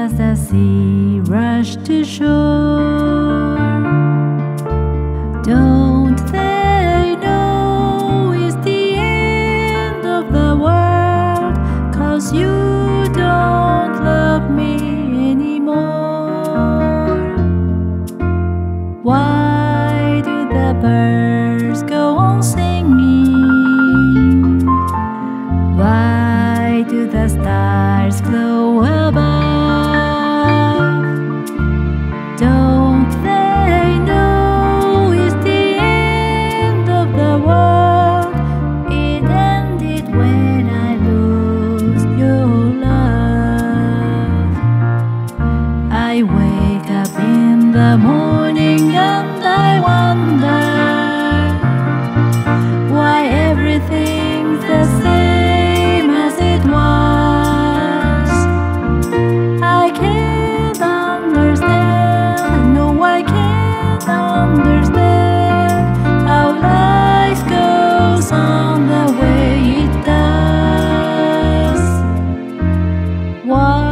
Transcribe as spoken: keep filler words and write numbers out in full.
as the sea rushed to shore. Don't they know it's the end of the world, 'cause you don't love me anymore. Why do the birds go on singing? Why do the stars glow above? Don't they know it's the end of the world? It ended when I lose your love. I wake up in the morning and I wonder why everything's the same as it was. I can't understand, no I can't understand how life goes on the way it does. Why